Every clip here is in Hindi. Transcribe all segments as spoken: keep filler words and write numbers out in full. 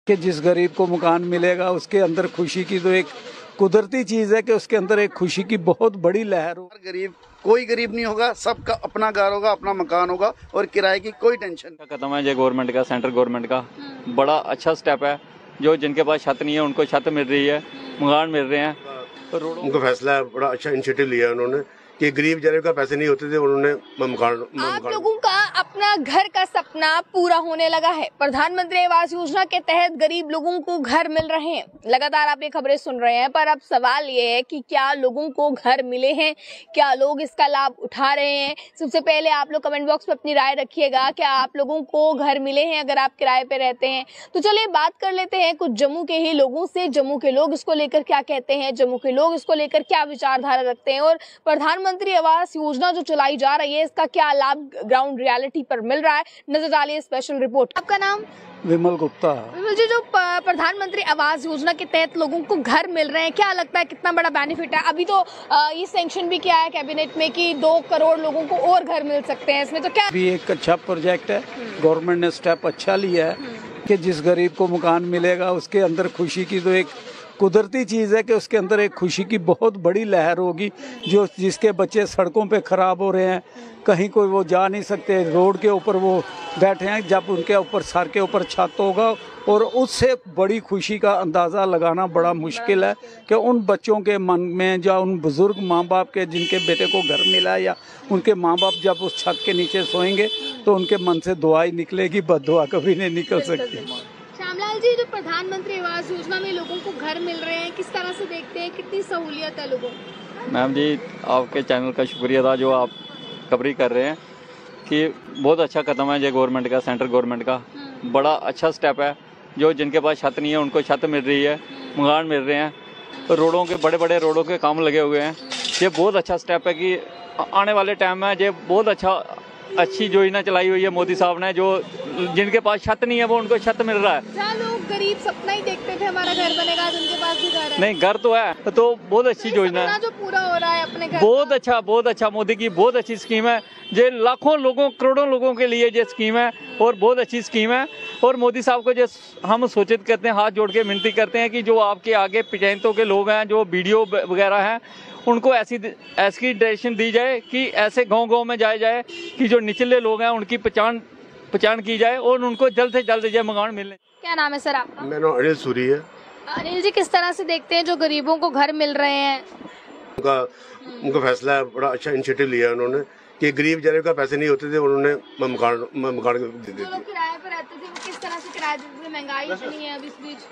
कि जिस गरीब को मकान मिलेगा उसके अंदर खुशी की तो एक कुदरती चीज है कि उसके अंदर एक खुशी की बहुत बड़ी लहर हो। गरीब कोई गरीब नहीं होगा, सबका अपना घर होगा, अपना मकान होगा और किराए की कोई टेंशन। कदम है ये गवर्नमेंट का, सेंट्रल गवर्नमेंट का बड़ा अच्छा स्टेप है। जो जिनके पास छत नहीं है उनको छत मिल रही है, मकान मिल रहे हैं। तो उनका फैसला है, बड़ा अच्छा इनिशिएटिव लिया उन्होंने कि गरीब जरे का पैसे नहीं होते थे, उन्होंने मकान। आप लोगों का अपना घर का सपना पूरा होने लगा है। प्रधानमंत्री आवास योजना के तहत गरीब लोगों को घर मिल रहे हैं। लगातार आप ये खबरें सुन रहे हैं, पर अब सवाल ये है कि क्या लोगों को घर मिले हैं, क्या लोग इसका लाभ उठा रहे हैं। सबसे पहले आप लोग कमेंट बॉक्स में अपनी राय रखिएगा, क्या आप लोगों को घर मिले हैं अगर आप किराए पे रहते हैं। तो चलिए बात कर लेते हैं कुछ जम्मू के ही लोगों से। जम्मू के लोग इसको लेकर क्या कहते हैं, जम्मू के लोग इसको लेकर क्या विचारधारा रखते हैं और प्रधानमंत्री प्रधानमंत्री आवास योजना जो चलाई जा रही है इसका क्या लाभ ग्राउंड रियलिटी पर मिल रहा है। नजर डालिए स्पेशल रिपोर्ट। आपका नाम? विमल गुप्ता। विमल जी, जो प्रधानमंत्री आवास योजना के तहत लोगों को घर मिल रहे हैं, क्या लगता है कितना बड़ा बेनिफिट है? अभी तो ये सैंक्शन भी किया है कैबिनेट में कि दो करोड़ लोगों को और घर मिल सकते हैं। इसमें तो क्या भी एक अच्छा प्रोजेक्ट है, गवर्नमेंट ने स्टेप अच्छा लिया है कि जिस गरीब को मकान मिलेगा उसके अंदर खुशी की तो एक कुदरती चीज है कि उसके अंदर एक खुशी की बहुत बड़ी लहर होगी। जो जिसके बच्चे सड़कों पे खराब हो रहे हैं, कहीं कोई वो जा नहीं सकते, रोड के ऊपर वो बैठे हैं, जब उनके ऊपर सर के ऊपर छत होगा और उससे बड़ी खुशी का अंदाज़ा लगाना बड़ा मुश्किल है कि उन बच्चों के मन में, या उन बुजुर्ग माँ बाप के जिनके बेटे को घर मिला, या उनके माँ बाप जब उस छत के नीचे सोएंगे तो उनके मन से दुआ ही निकलेगी, बद्दुआ कभी नहीं निकल सकती। श्यामलाल जी, जो प्रधानमंत्री आवास योजना में लोगों को घर मिल रहे हैं, किस तरह से देखते हैं, कितनी सहूलियत है लोगों को? मैम जी, आपके चैनल का शुक्रिया था जो आप कवरेज कर रहे हैं कि बहुत अच्छा कदम है ये गवर्नमेंट का, सेंट्रल गवर्नमेंट का बड़ा अच्छा स्टेप है। जो जिनके पास छत नहीं है उनको छत मिल रही है, मकान मिल रहे हैं। तो रोडों के बड़े बड़े रोडों के काम लगे हुए हैं। ये बहुत अच्छा स्टेप है कि आने वाले टाइम में ये बहुत अच्छा अच्छी योजना चलाई हुई है मोदी साहब ने। जो जिनके पास छत नहीं है वो उनको छत मिल रहा है। क्या लोग गरीब सपना ही देखते थे हमारा घर बनेगा, जिनके पास भी घर है? नहीं, घर तो है, तो बहुत अच्छी योजना है जो पूरा हो रहा है अपने घर। बहुत अच्छा, बहुत अच्छा, मोदी की बहुत अच्छी स्कीम है। ये लाखों लोगों, करोड़ों लोगों के लिए ये स्कीम है और बहुत अच्छी स्कीम है। और मोदी साहब को जो हम सूचित करते हैं, हाथ जोड़ के विनती करते हैं कि जो आपके आगे पंचायतों के लोग हैं, जो बीडीओ वगैरह हैं, उनको ऐसी ऐसी डायरेक्शन दी जाए कि ऐसे गांव गांव में जाया जाए कि जो निचले लोग हैं उनकी पहचान पहचान की जाए और उनको जल्द से जल्द ये मकान मिले। क्या नाम है सर आपका? मेरा नाम अनिल सूरी है। अनिल जी, किस तरह से देखते हैं जो गरीबों को घर मिल रहे हैं? उनका उनका फैसला है, बड़ा अच्छा इनिशिएटिव लिया उन्होंने कि गरीब जरे का पैसे नहीं होते थे, उन्होंने मकान मकान दे दिए। जो लोग किराए पर रहते थे वो किस तरह से किराए देते थे? महंगाई इतनी है अभी इस बीच।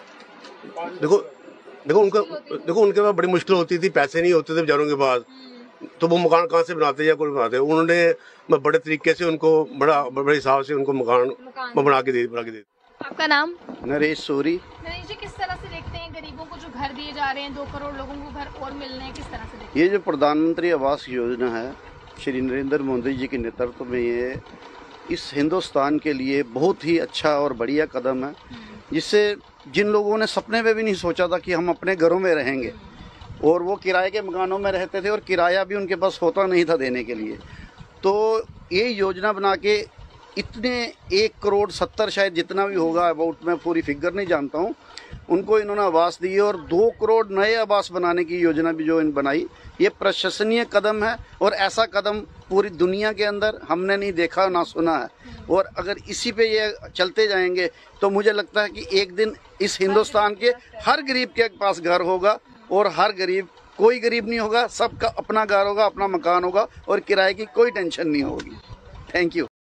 देखो देखो उनका देखो उनके पास बड़ी मुश्किल होती थी, पैसे नहीं होते थे बेचारों के पास, तो वो मकान कहाँ से बनाते या कोई बनाते। उन्होंने बड़े तरीके से उनको बड़ा बड़े हिसाब से उनको मकान बना के दे बना के दे। आपका नाम? नरेश सूरी। नरेश जी, किस तरह से देखते हैं गरीबों को जो घर दिए जा रहे हैं, दो करोड़ लोगों को घर और मिल रहे हैं, किस तरह से देखते हैं? ये जो प्रधानमंत्री आवास योजना है श्री नरेंद्र मोदी जी के नेतृत्व में, ये इस हिंदुस्तान के लिए बहुत ही अच्छा और बढ़िया कदम है, जिससे जिन लोगों ने सपने में भी नहीं सोचा था कि हम अपने घरों में रहेंगे और वो किराए के मकानों में रहते थे और किराया भी उनके पास होता नहीं था देने के लिए, तो ये योजना बना के इतने एक करोड़ सत्तर शायद जितना भी होगा अबाउट, मैं पूरी फिगर नहीं जानता हूँ, उनको इन्होंने आवास दिए और दो करोड़ नए आवास बनाने की योजना भी जो इन बनाई, ये प्रशंसनीय कदम है। और ऐसा कदम पूरी दुनिया के अंदर हमने नहीं देखा ना सुना है। और अगर इसी पे ये चलते जाएंगे तो मुझे लगता है कि एक दिन इस हिंदुस्तान के हर गरीब के पास घर होगा और हर गरीब, कोई गरीब नहीं होगा, सबका अपना घर होगा, अपना मकान होगा और किराए की कोई टेंशन नहीं होगी। Thank you.